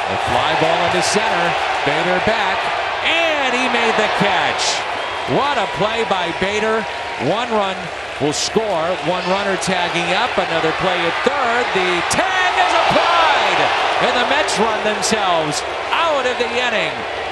A fly ball into center. Bader back, and he made the catch. What a play by Bader. One run will score. One runner tagging up. Another play at third. The tag is applied, and the Mets run themselves out of the inning.